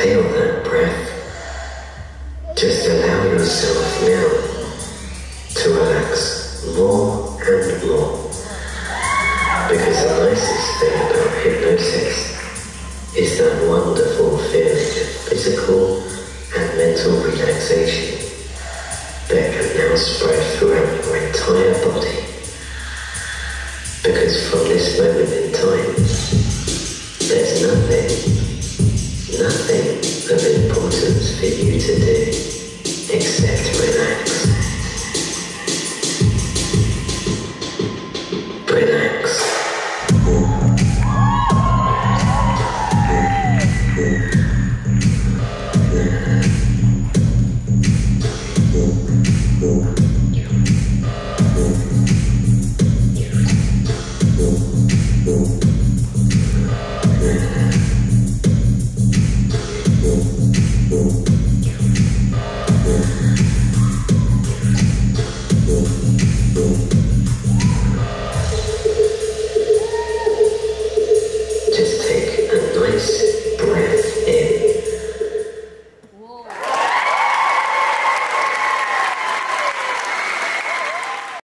exhale that breath. Just allow yourself now to relax more and more. Because the nicest thing about hypnosis is that wonderful feeling of physical and mental relaxation that can now spread throughout your entire body. Because from this moment in time, there's nothing of importance for you to do except relax. Relax.